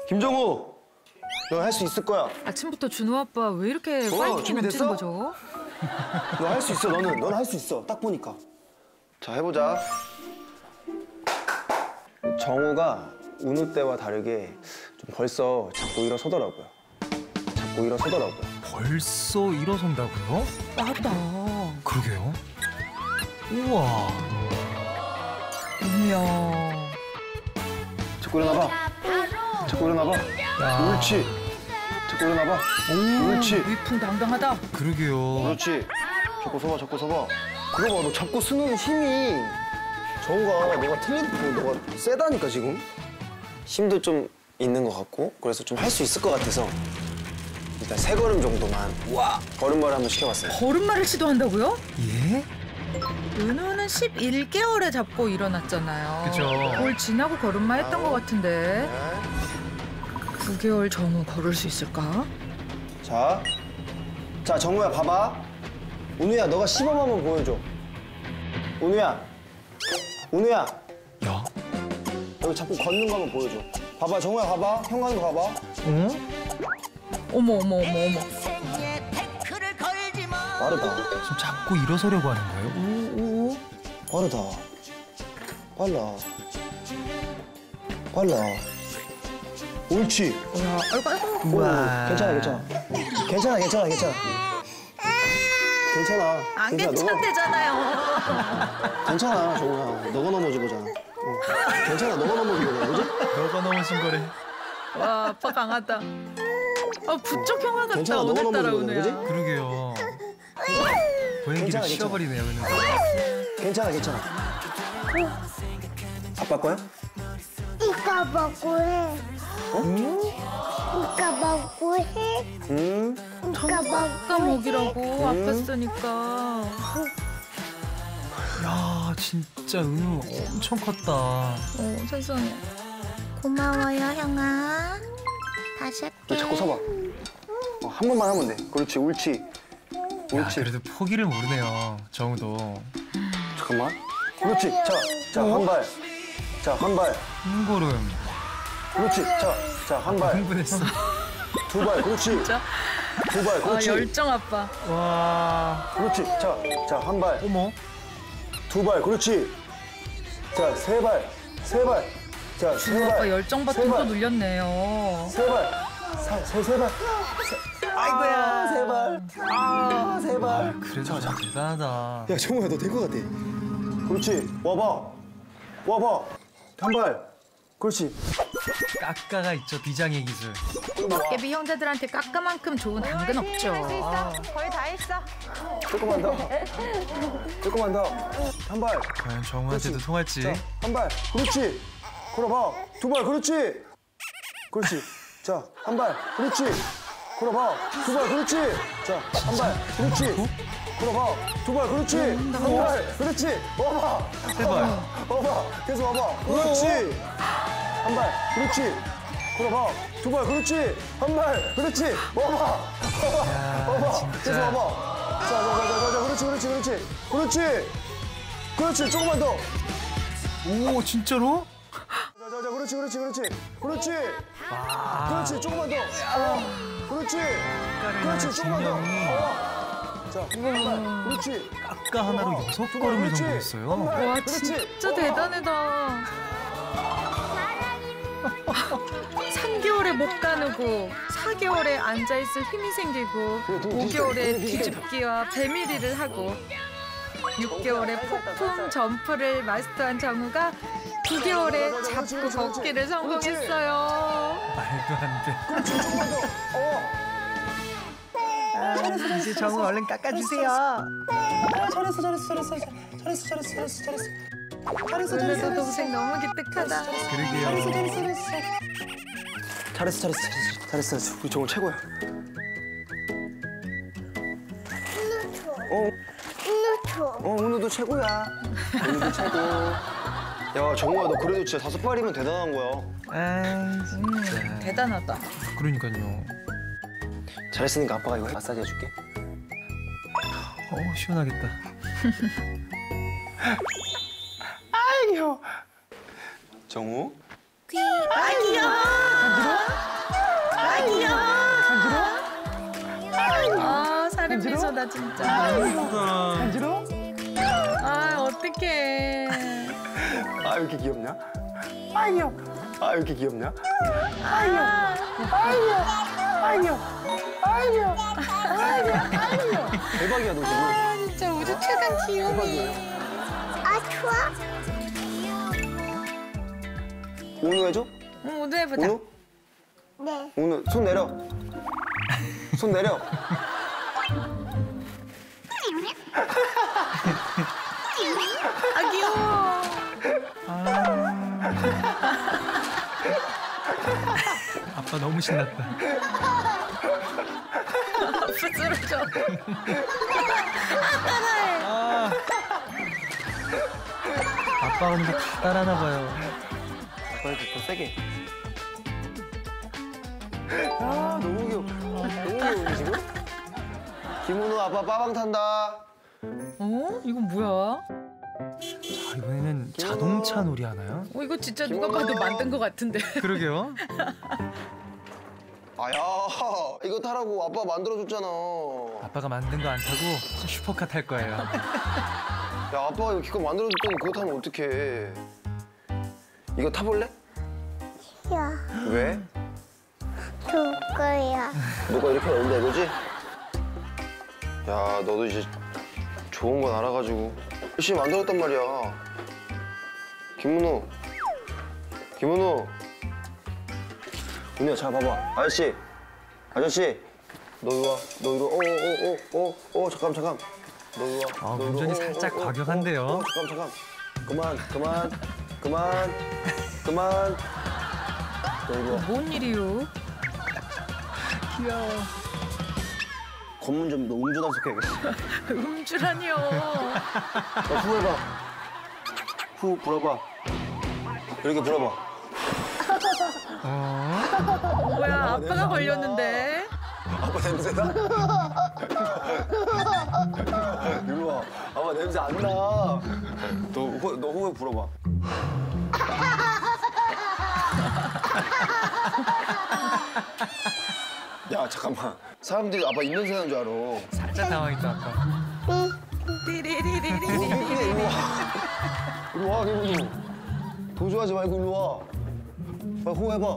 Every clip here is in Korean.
김정우, 너 할 수 있을 거야. 아침부터 준호 아빠 왜 이렇게 파이팅이 넘치는 거죠? 너 할 수 있어, 너는 할 수 있어. 딱 보니까. 자, 해보자. 정우가 운우 때와 다르게 좀 벌써 자꾸 일어서더라고요. 벌써 일어선다고요? 맞다. 그러게요. 우와. 이야. 자꾸 일어나봐. 자꾸 일어나봐. 옳지. 자꾸 일어나봐. 옳지. 위풍당당하다. 그러게요. 그렇지. 자꾸 서봐. 그거 봐, 너 자꾸 쓰는 힘이 정우가 너가 세다니까 지금. 힘도 좀 있는 것 같고 그래서 좀 할 수 있을 것 같아서 일단 3걸음 정도만 걸음마를 한번 시켜봤어요. 걸음마를 시도한다고요? 예? 은우는 11개월에 잡고 일어났잖아요. 그죠. 올 지나고 걸음마 했던 것 같은데 9개월 정우 걸을 수 있을까? 자, 정우야 봐봐. 운우야, 너가 시범 한번 보여줘. 운우야. 야? 여기 자꾸 걷는 거 한번 보여줘. 봐봐, 정우야 봐봐. 형 가는 거 봐봐. 응? 어머. 빠르다. 지금 자꾸 일어서려고 하는 거예요? 빠르다. 빨라. 옳지. 뭐야? 아이고. 우와. 괜찮아. 안 괜찮아. 괜찮대잖아요. 괜찮아, 정우야. 너가 넘어진 거잖아. 괜찮아, 너가 넘어진 거잖아, 그지? 너가 넘어진 거래. 와, 아빠 강하다. 부쩍 형아 같다. 괜찮아, 너가 오늘따라 넘어진 거잖아, 은우야. 그러게요. 보행기를 괜찮아. 씌워버리네요, 은우가. 괜찮아. 아빠 거야? 이까 먹고 해. 이까 먹고 해. 이까 아까 먹이라고 아빠 쓰니까. 야, 진짜 은우 엄청 컸다. 세상에. 고마워요, 형아. 다시 할게. 너 자꾸 서봐. 한 번만 하면 돼. 그렇지, 옳지. 야, 그래도 포기를 모르네요, 정우도. 잠깐만. 그렇지. 자, 한 발. 한 발. 한 걸음. 그렇지. 자, 한 발. 흥분했어. 2발. 그렇지. 진짜? 2발. 그렇지. 열정 아빠. 와. 그렇지. 자, 한 발. 어머. 2발. 그렇지. 자, 3발. 자, 준호 아빠 열정 버튼 또 눌렸네요. 3발. 세 발. 아이고야. 3발. 3발. 그래도 참 대단하다. 야, 정우야, 너 될 것 같아. 그렇지. 와봐. 한 발. 그렇지. 깎아가 있죠, 비장의 기술. 깨비 형제들한테 깎아만큼 좋은 당근 없죠. 거의 다 했어. 조금만 더. 한 발. 과연 정우한테도 그렇지. 통할지. 자, 한 발. 그렇지. 걸어봐. 2발. 그렇지. 자, 한 발. 그렇지. 걸어봐. 2발. 그렇지. 자, 한 발. 그렇지. 걸어봐. 2발. 그렇지. 한 발. 그렇지. 와봐. 3발. 와봐. 계속 와봐. 그렇지. 한 발. 그렇지. 걸어봐. 2발. 그렇지. 한 발. 그렇지. 와봐. 진짜. 계속 와봐. 자. 그렇지. 조금만 더. 오, 진짜로? 자, 그렇지. 그렇지, 조금만 더. 그렇지, 조금만 더. 자, 한 발. 그렇지. 깎아 하나로 6걸음을 그렇지. 성공했어요. 한 발. 와, 그렇지. 진짜 대단하다. 3개월에 못 가누고 4개월에 앉아있을 힘이 생기고 5개월에 뒤집기와 배밀이를 하고 6개월에 폭풍 점프를 마스터한 정우가 9개월에 잡고 걷기를 성공했어요. 말도 안 돼. 그렇지, 조금만 더. 이제 정우 얼른 깎아주세요. 은우도 동생 너무 기특하다. 그러게요. 잘했어. 우리 정우 최고야. 은우도 최고야. 은우도 최고. 야, 정우야, 너 그래도 진짜 5발이면 대단한 거야. 아, 진짜. 대단하다. 그러니까요. 잘했으니까 아빠가 이거 마사지 해줄게. 시원하겠다. 정우? 귀. 아기야. 귀엽다 진짜. 간지러워? 아 어떡해. 아, 왜 이렇게 귀엽냐? 아이요. 아, 왜 이렇게 귀엽냐? 대박이야, 너 지금. 아 진짜 우주 최강 귀요미. 아 좋아. 오늘 해줘? 응 모두 해보자. 오늘? 네. 오늘 손 내려. 손 내려. 아 귀여워. 아빠 너무 신났다. 부스러져. 아. 아빠가 근데 다 따라나 봐요. 더 세게. 아, 너무 귀여워. 너무 귀여운데, 지금? 김은우, 아빠 빠방 탄다. 어? 이건 뭐야? 자, 이번에는 자동차 놀이 하나요? 어 이거 진짜 누가 봐도 만든 것 같은데. 그러게요. 아야, 이거 타라고 아빠 만들어줬잖아. 아빠가 만든 거 안 타고 슈퍼카 탈 거예요. 야, 아빠가 이거 기껏 만들어줬더니 그거 타면 어떡해. 이거 타볼래? 야, 왜? 줄 거야. 너가 이렇게 나온다 이거지? 야, 너도 이제 좋은 건 알아가지고 열심히 만들었단 말이야. 김문우. 김문우. 은우야, 잘 봐봐. 아저씨. 아저씨. 너 이리 와. 너 이리 와. 잠깐. 너 이리 와. 아, 너 이리 와. 운전이 살짝 과격한데요. 잠깐. 그만. 너 이리 와. 뭔 일이요? 귀여워. 검문 좀 너 음주 단속해야겠어. 음주라니요. 너 후해봐. 후 불어봐. 이렇게 불어봐. 뭐야 아빠가 걸렸는데. 아빠 냄새나? 이리 와. 아빠 냄새 안 나. 너 후에 불어봐. 야, 잠깐만. 사람들이 아빠 입냄새 나는 줄 알아. 살짝 당황했다 아빠. 띠리리리리리. 이리 와. 이리 와, 김은우. 도주하지 말고 이리 와. 빨리 호해봐.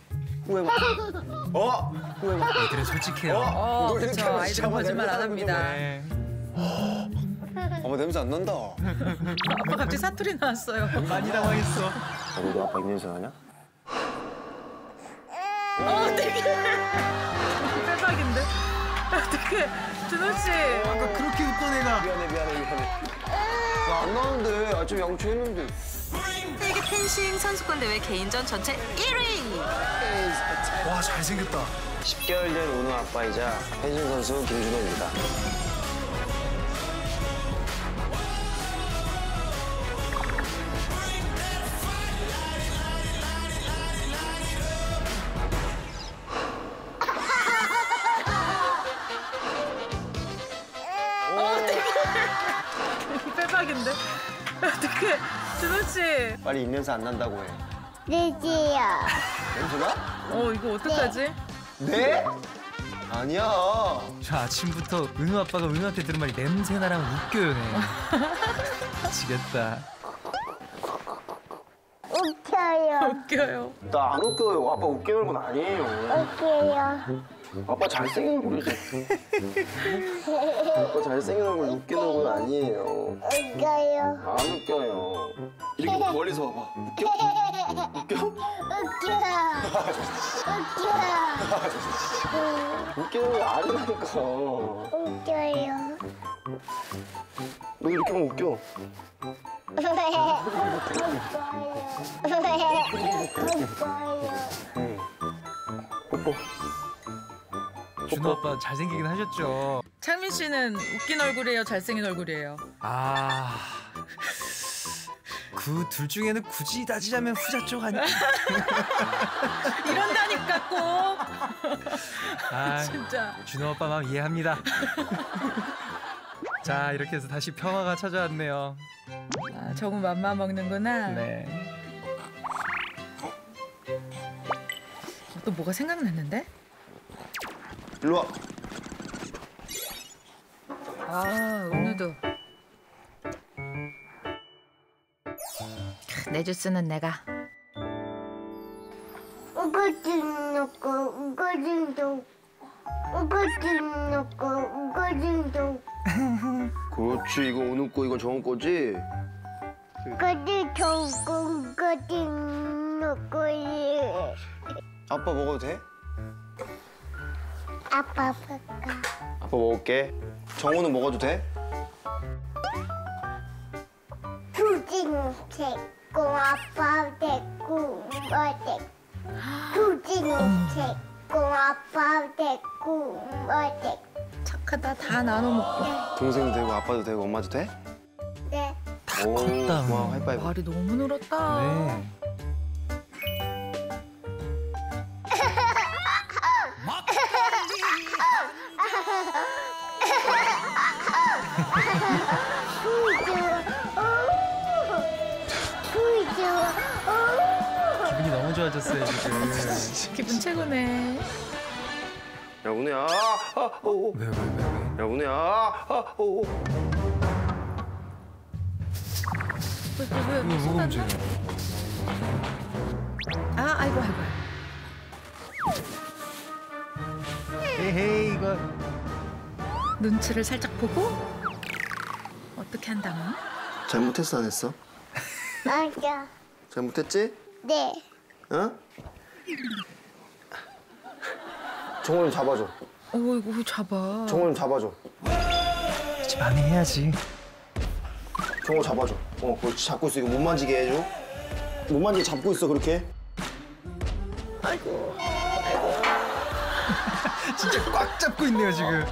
호해봐. 애들은 솔직해요. 너 이렇게 그쵸. 하면 아이들은 진짜 아빠 거짓말 안 냄새 합니다. 네. 아빠 냄새 안 난다. 아빠 갑자기 사투리 나왔어요. 많이 당황했어. 너도 아빠 입냄새 나냐? 대박인데. 어떡해. 준호 씨. 아까 그렇게 웃고 내가. 미안해. 나 안 나는데. 아침 양치했는데. 세계 펜싱 선수권 대회 개인전 전체 1위. 와, 잘생겼다. 10개월 된 은우 아빠이자 펜싱 선수 김준호입니다. 대박인데. 어떡해. 준호 씨. 빨리 입냄새 안 난다고 해. 돼지야. 냄새 나? 이거 어떡하지? 네? 아니야. 저 아침부터 은우 아빠가 은우한테 들은 말이 냄새나랑 웃겨요, 네. 미치겠다. 웃겨요. 웃겨요. 나 안 웃겨요. 아빠 웃기는 건 아니에요. 웃겨요. 아빠 잘생긴 얼굴이지. 아빠 잘생긴 얼굴 웃기는 건 아니에요. 웃겨요. 안 웃겨요. 이렇게 멀리서 봐봐. 웃겨? 웃겨? 웃기는 건 아니라니까. 웃겨요. 너 이렇게 하면 웃겨. 뽀뽀. 준호 아빠 잘생기긴 하셨죠. 창민 씨는 웃긴 얼굴이에요? 잘생긴 얼굴이에요? 아, 그 둘 중에는 굳이 따지자면 후자 쪽 아니야? 이런다니까 꼭. 아, 진짜. 준호 아빠 마음 이해합니다. 자, 이렇게 해서 다시 평화가 찾아왔네요. 아, 정우 맘마 먹는구나. 네. 또 뭐가 생각났는데? 일로 와. 아, 은우도. 내 주스는 내가. 우거진 놓고 우거진 도 우거진 놓고 우거진 도 그렇지, 이거 은우 거, 이거 정우 거지? 우거진 좋고 우거진 놓고 예. 아빠 먹어도 돼? 아빠 볼까? 아빠 먹을게. 정우는 먹어도 돼? 두진 새고 아빠 데리고 어데 두진 새고 아빠 데리고 어데 착하다. 다 나눠 먹고. 동생도 되고 아빠도 되고 엄마도 돼? 네. 오, 컸다, 고마워, 은우. 하이파이브. 말이 너무 늘었다. 네. 기분이 너무 좋아졌어요 지금. 기분 최고네. 야, 은우야. 오. 왜? 야, 은우야. 오. 왜 뭐가 무슨 문제야? 아, 아이고. 헤헤 이거. 눈치를 살짝 보고 어떻게 한다면? 잘못했어, 안 했어? 맞아. 잘못했지? 네. 어? 정우 좀 잡아줘. 이거 잡아. 정우 좀 잡아줘. 이제 만회해야지. 정우 잡아줘. 그렇지. 잡고 있어. 이거 못 만지게 해줘. 못 만지게 잡고 있어, 그렇게. 진짜 꽉 잡고 있네요 지금.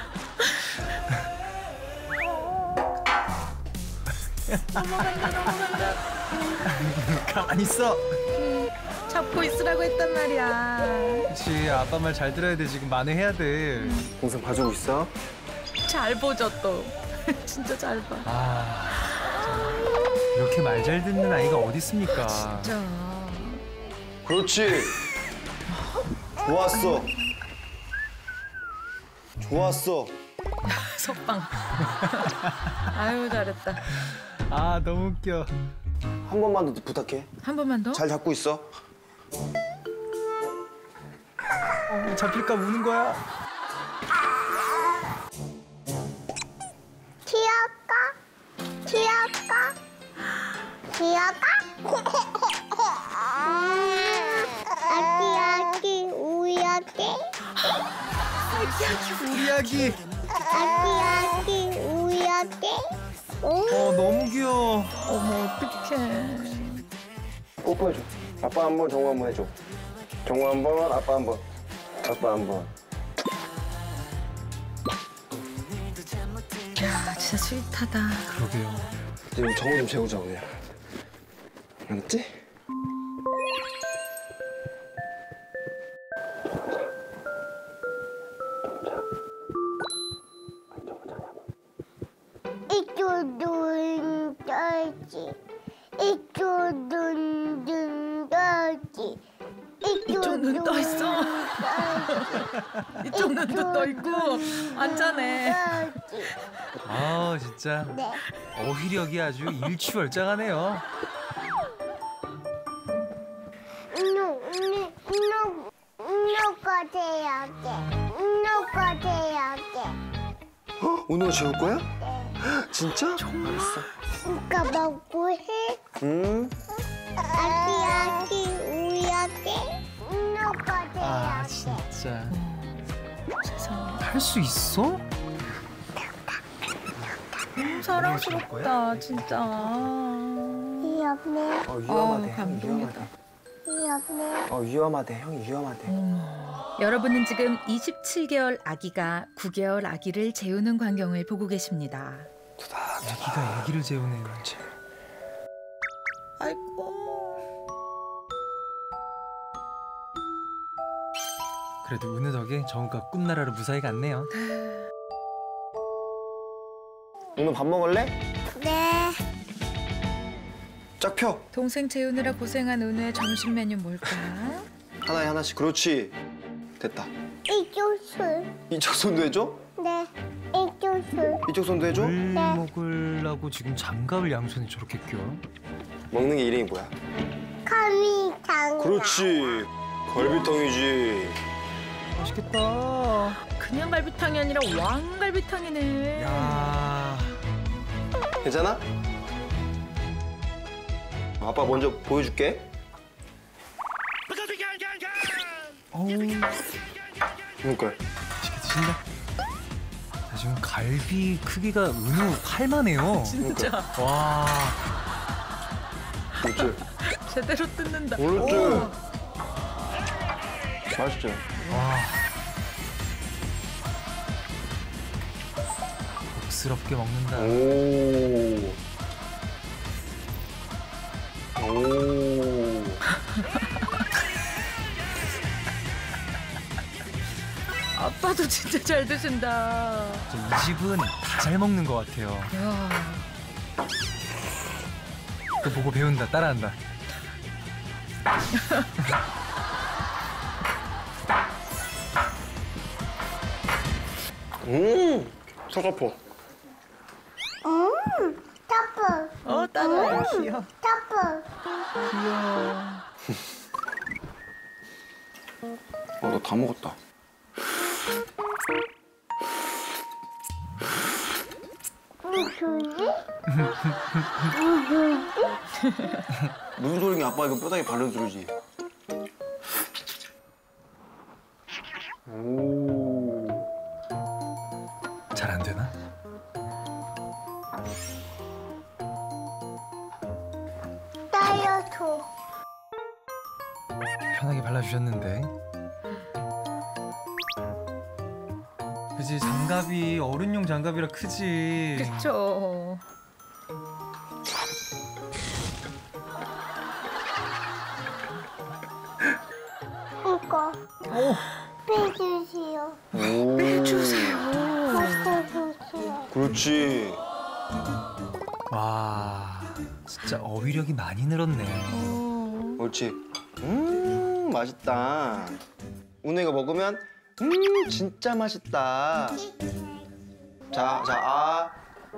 가만히 있어. 잡고 있으라고 했단 말이야. 그렇지 아빠 말 잘 들어야 돼 지금 만회해야 돼. 동생 봐주고 있어. 잘 보죠 또. 진짜 잘 봐. 아 진짜. 이렇게 말 잘 듣는 아이가 어디 있습니까? 진짜. 그렇지. 좋았어. 좋았어. 속방. 아유, 잘했다. 아 너무 웃겨. 한 번만 더 부탁해. 한 번만 더? 잘 잡고 있어. 잡힐까 우는 거야? 튀어가? 아기 우야기 우리 아기. 아기 우야기 너무 귀여워. 어머, 어떡해. 뽀뽀해줘. 아빠 한 번, 정우 한 번 해줘. 정우 한 번, 아빠 한 번. 아빠 한 번. 야, 진짜 스윗하다. 그러게요. 지금 정우 좀 재우자, 오늘. 알았지? 이쪽 눈 떠지 이쪽 눈 떠지 이쪽 눈 떠 있어. 이쪽 눈도 떠 있고 안 자네. 아 진짜 네. 어휘력이 아주 일취월장하네요. 누가 돼야 돼. 누가 돼야 돼. 은우가 재울 거야? 진짜? 알았어. 누가 먹고 해? 아기 우야기 누가 돼야 아 돼. 진짜 세상에. 할 수 있어? 사랑스럽다, 진짜. 위험해. 위험하대. 감동이다. 위험해. 위험하대. 형이 위험하대. 여러분은 지금 27개월 아기가 9개월 아기를 재우는 광경을 보고 계십니다. 아기가 아기를 재우네요. 아이고. 그래도 은우 덕에 정우가 꿈나라로 무사히 갔네요. 은우 밥 먹을래? 네. 짝 펴. 동생 재우느라 고생한 은우의 점심 메뉴 뭘까? 하나에 하나씩. 그렇지. 됐다. 이쪽 손. 이쪽 손도 해줘? 네. 이쪽 손. 이쪽 손도 해줘? 물 먹으려고 지금 장갑을 양손에 저렇게 껴? 먹는 게 이름이 뭐야? 가미탕. 그렇지. 갈비탕이지. 맛있겠다. 그냥 갈비탕이 아니라 왕갈비탕이네. 야. 괜찮아? 아빠 먼저 보여줄게. 어우, 그러니까. 맛있게 드신다. 자, 지금 갈비 크기가 은우 팔만해요. 진짜 와. 그렇지. 제대로 뜯는다. 그렇지. 오. 맛있지? 와. 복스럽게 먹는다. 오. 아빠도 진짜 잘 드신다. 이 집은 다 잘 먹는 것 같아요. 야. 또 보고 배운다, 따라한다. 서가포. 터프. 따라해. 귀여워. 터프. 너 다 먹었다. 무슨 소리냐? 아빠 이거 뼈다귀 발라주지. 오. 잘 안 되나? 따여줘. 편하게 발라주셨는데. 그지, 장갑이 어른용 장갑이라 크지. 그쵸. 이거. 빼주세요. 오. 빼주세요. 빼주세요. 그렇지. 와, 진짜 어휘력이 많이 늘었네. 그렇지. 맛있다. 운우이가 먹으면 진짜 맛있다. 자,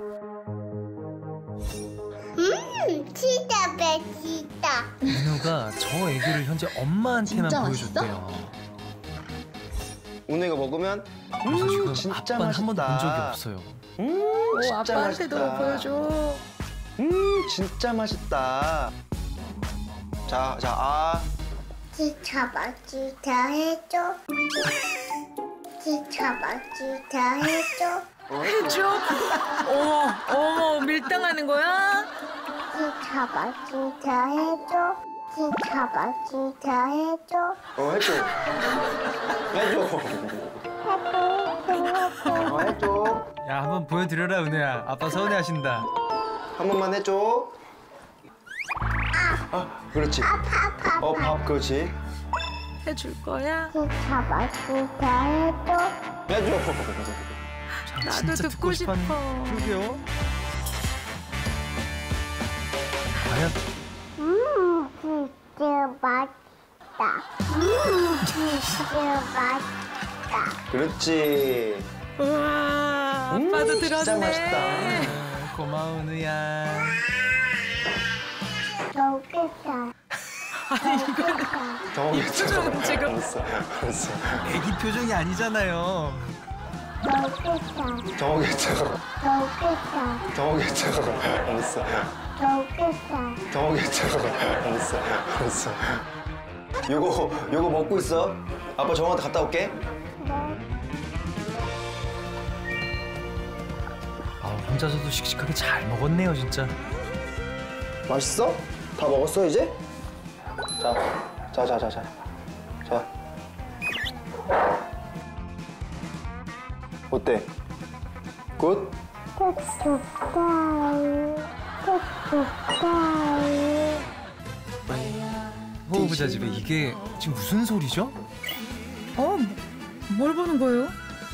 진짜 맛있다. 은우가 저 애교를 현재 엄마한테만 진짜 보여줬대요. 운우이가 먹으면 그래서 지금 진짜 아빠는 한 번도 본 적이 맛있다. 없어요. 오, 진짜 아빠한테도 맛있다. 보여줘. 진짜 맛있다. 자, 진짜 맛있다 해줘. 진짜 맛있다 해줘. 해줘. 어머, 밀당하는 거야? 진짜 맛있다 해줘. 진짜 맛있다 해줘. 해줘. 해줘. 야, 한번 보여드려라, 은우야. 아빠 서운해하신다. 한 번만 해줘. 그렇지. 밥, 그렇지. 해줄 거야? 진짜 맛있다 해줘. 해줘. 자, 나도 진짜 듣고 싶어. 그러게요. 과연 진짜 맛있다. 진짜 맛있다. 그렇지. 우와, 아빠도 들었네. 진짜 맛있다. 고마워, 은우야. 여기다. 정했죠. 지금. 알았어. 애기 표정이 아니잖아요. 여기다. 정했죠. 여기다. 정했죠. 알았어. 여기다. 정했죠. 알았어. 요거 먹고 있어. 아빠 정한테 갔다 올게. 아, 혼자서도 씩씩하게 잘 먹었네요, 진짜. 맛있어? 다 먹었어 이제? 자. 어때? 굿? 호우부자집에 이게 지금 무슨 소리죠? 뭘 보는 거예요?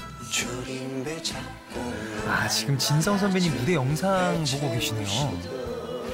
아, 지금 진성 선배님 무대 영상 보고 계시네요.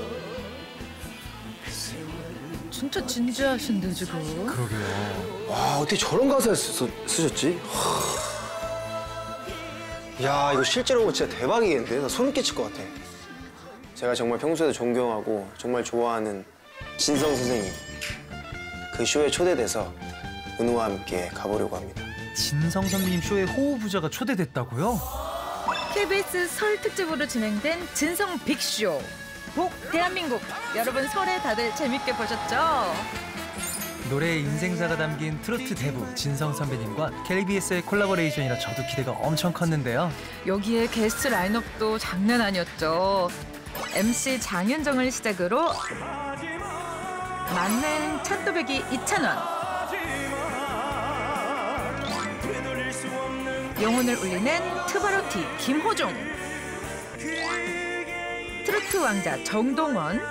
진짜 진지하신데 지금. 그러게요. 와 어떻게 저런 가사를 쓰셨지? 야, 이거 실제로 보면 진짜 대박이겠는데? 나 소름 끼칠 것 같아. 제가 정말 평소에도 존경하고 정말 좋아하는 진성 선생님. 그 쇼에 초대돼서 은우와 함께 가보려고 합니다. 진성 선배님 쇼에 호우부자가 초대됐다고요? KBS 설 특집으로 진행된 진성 빅쇼. 복 대한민국. 여러분 설에 다들 재밌게 보셨죠? 노래의 인생사가 담긴 트로트 대부 진성 선배님과 KBS의 콜라보레이션이라 저도 기대가 엄청 컸는데요. 여기에 게스트 라인업도 장난 아니었죠. MC 장윤정을 시작으로 만능 찬또배기 이찬원, 영혼을 울리는 트바로티 김호중, 트로트 왕자 정동원.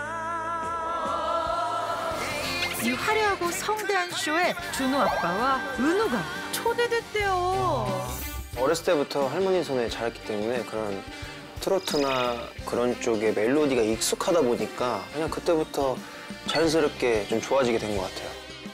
이 화려하고 성대한 쇼에 준호 아빠와 은우가 초대됐대요. 어렸을 때부터 할머니 손에 자랐기 때문에 그런 트로트나 그런 쪽의 멜로디가 익숙하다 보니까 그냥 그때부터 자연스럽게 좀 좋아지게 된 것 같아요.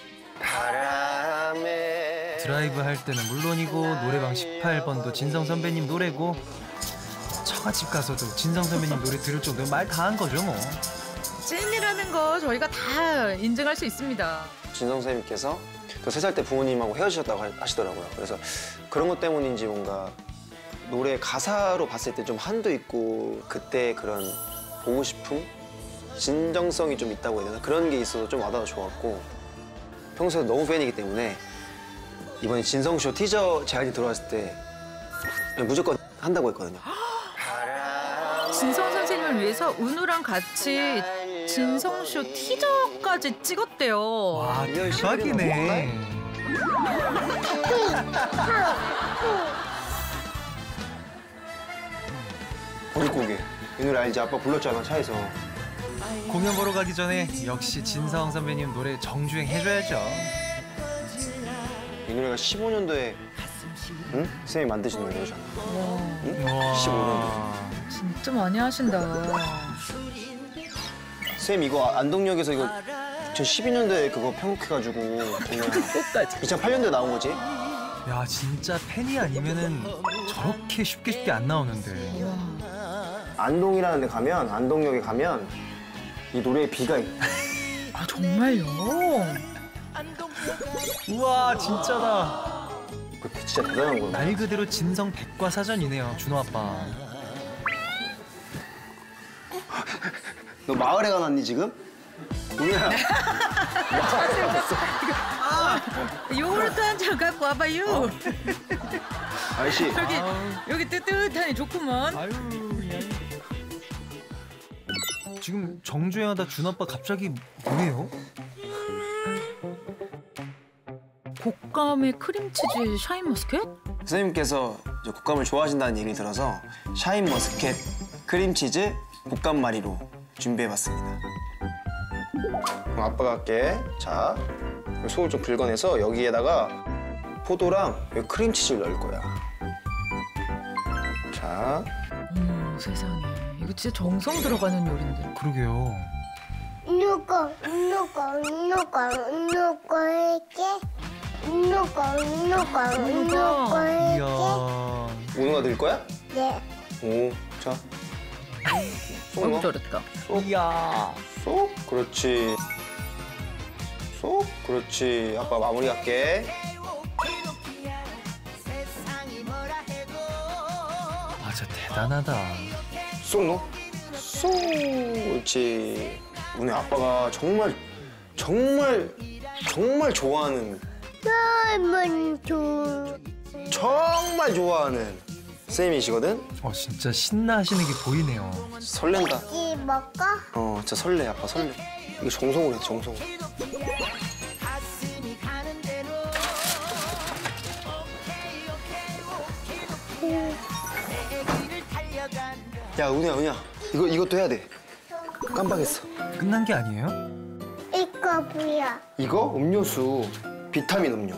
바람에 드라이브 할 때는 물론이고 노래방 18번도 진성 선배님 노래고 처갓집 가서도 진성 선배님 노래 들을 정도면 말 다 한 거죠 뭐. 찐이라는 거 저희가 다 인증할 수 있습니다. 진성 선생님께서 또 3살 때 부모님하고 헤어지셨다고 하시더라고요. 그래서 그런 것 때문인지 뭔가 노래 가사로 봤을 때 좀 한도 있고 그때 그런 보고 싶음? 진정성이 좀 있다고 해야 되나? 그런 게 있어서 좀 와닿아 좋았고 평소에 너무 팬이기 때문에 이번에 진성쇼 티저 제안이 들어왔을 때 무조건 한다고 했거든요. 진성 선생님을 위해서 은우랑 같이 진성쇼 티저까지 찍었대요. 와 대박이네. 보릿고개. 이 노래 알지? 아빠 불렀잖아, 차에서. 공연 보러 가기 전에 역시 진성 선배님 노래 정주행 해줘야죠. 이 노래가 15년도에 응? 선생님이 만드신 노래잖아. 응? 우와. 15년도. 진짜 많이 하신다. 선생님 이거 안동역에서 이거 2012년도에 그거 편곡해가지고 그냥 끝까지. 2008년도에 나온 거지? 야 진짜 팬이 아니면은 저렇게 쉽게 안 나오는데. 안동이라는 데 가면 안동역에 가면 이 노래에 비가 있. 아 정말요? 우와 진짜다. 그 진짜 대단한 거야. 말 그대로 진성 백과사전이네요 준호 아빠. 너 마을에 가놨니 지금? 뭐야? 마을에 갔어. 요구르트 한 잔 갖고 와봐요. 아저씨. 여기 뜨뜻하니 좋구먼. 아유. 지금 정주행하다 준호 아빠 갑자기 뭐예요? 곶감에 크림치즈에 샤인머스켓? 선생님께서 이제 곶감을 좋아하신다는 얘기를 들어서 샤인머스켓 크림치즈 곶감마리로 준비해봤습니다. 그럼 아빠가 할게. 자, 속을 좀 긁어내서 여기에다가 포도랑 여기 크림치즈를 넣을 거야. 자, 세상에. 이거 진짜 정성 들어가는 요리인데. 그러게요. 누구에게 이야. 은우가 넣을 거야? 네. 오, 자. 쏙 너무 넣어. 잘했다. 이야. 쏙, 그렇지. 쏙, 그렇지. 아빠 마무리할게. 아 진짜 대단하다. 쏙 넣어. 쏙, 그렇지. 은혜 아빠가 정말 좋아하는 정말 좋아하는 쌤이시거든? 진짜 신나하시는 게 보이네요. 설렌다. 이 먹어? 진짜 설레, 아빠 설레. 이거 정성으로 해, 정성으로. 야, 은혜야. 이것도 해야 돼. 깜빡했어. 끝난 게 아니에요? 이거 뭐야? 이거 음료수, 비타민 음료.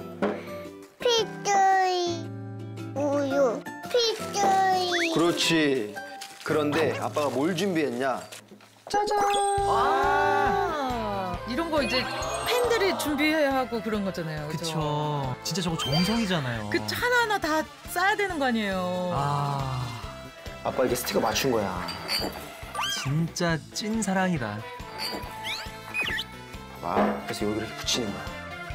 피자이 우유 피자이 그렇지. 그런데 아빠가 뭘 준비했냐? 이런 거 이제 팬들 사람들이 준비해야 하고 그런 거잖아요. 그죠? 그쵸. 진짜 저거 정성이잖아요. 그 하나하나 다 싸야 되는 거 아니에요. 아, 아빠 이렇게 스티커 맞춘 거야. 진짜 찐 사랑이다. 봐봐. 그래서 여기 이렇게 붙이는 거야.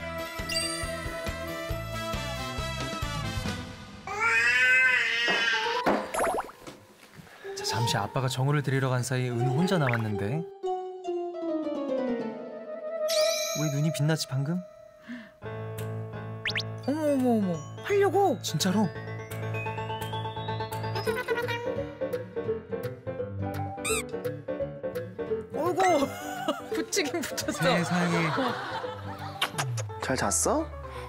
자, 잠시 아빠가 정우를 데리러 간 사이 은우 혼자 남았는데 왜 눈이 빛나지 방금? 어머. 하려고? 진짜로? 어이구. 붙이긴 붙였어. 세상에. 잘 잤어?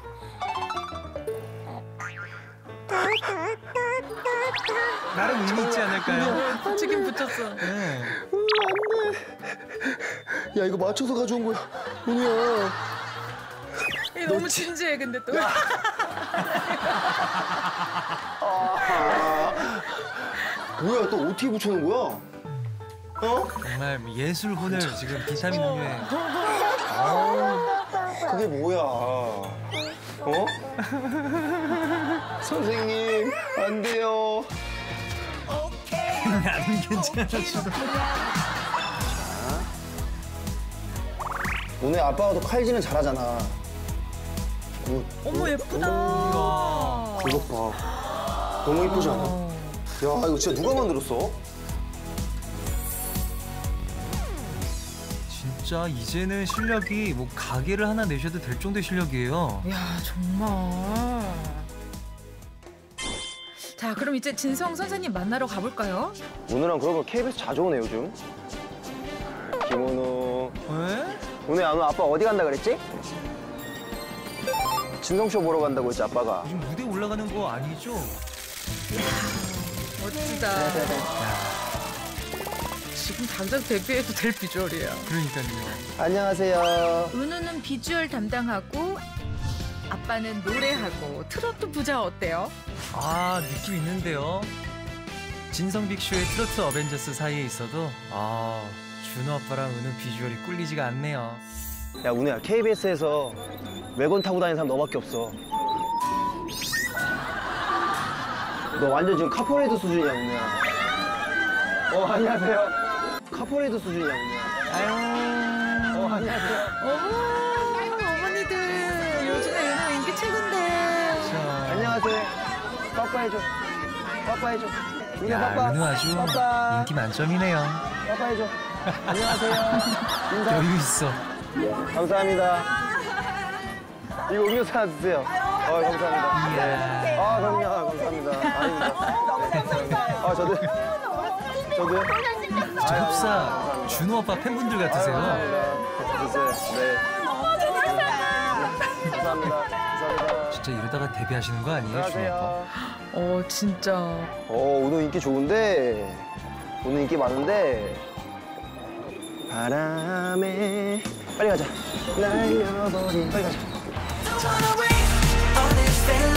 나름 의미 있지 않을까요? 붙이긴 붙였어. 네. 야, 이거 맞춰서 가져온 거야. 은우야. 얘 너무 진지해 근데 또. 뭐야, 또 어떻게 붙여놓은 거야? 어? 정말 예술혼을 지금 비타민 음료에 그게 뭐야? 어? 선생님, 안 돼요. 안 괜찮아. 오늘 아빠가 또 칼질은 잘하잖아. 어머 예쁘다. 이것 봐. 너무 이쁘지 않아? 야, 이거 진짜 누가 만들었어? 진짜 이제는 실력이 뭐 가게를 하나 내셔도 될 정도의 실력이에요. 야 정말. 자 그럼 이제 진성 선생님 만나러 가볼까요? 오늘은 그러고 KBS 자주 오네, 요즘. 김원우. 왜? 오늘 안 와? 아빠 어디 간다 그랬지? 진성쇼 보러 간다고 했지, 아빠가. 요즘 무대 올라가는 거 아니죠? 멋지다. 지금 당장 데뷔해도 될 비주얼이야. 그러니까요. 안녕하세요. 은우는 비주얼 담당하고 아빠는 노래하고 트로트 부자 어때요? 아, 느낌 있는데요. 진성 빅쇼의 트로트 어벤져스 사이에 있어도 준호 아빠랑 은우 비주얼이 꿀리지가 않네요. 야, 운우야, KBS에서 외건 타고 다니는 사람 너밖에 없어. 너 완전 지금 카포레이드 수준이야, 운우야. 안녕하세요. 카포레이드 수준이야, 운우야. 아유. 안녕하세요. 어머 어머니들 요즘에 은우 인기 최고인데. 안녕하세요. 빠빠해줘. 빠빠해줘. 운우야, 야, 빠빠. 은우 아주 빠빠. 인기 만점이네요. 빠빠해줘. 안녕하세요. 인사. 여유 있어. 감사합니다. 이거 음료수 하나 주세요. 감사합니다. 이야. 그럼요. 감사합니다. 아닙니다. 저도요. 진짜 흡사 준호 아빠 팬분들 같으세요. 네. 감사합니다. 감사합니다. 진짜 이러다가 데뷔하시는 거 아니에요, 준호 아빠? 안녕하세요. 진짜. 오늘 인기 좋은데, 오늘 인기 많은데, 바람에 빨리 가자. 날려버린 빨리 가자. Don't wanna wait on this feeling.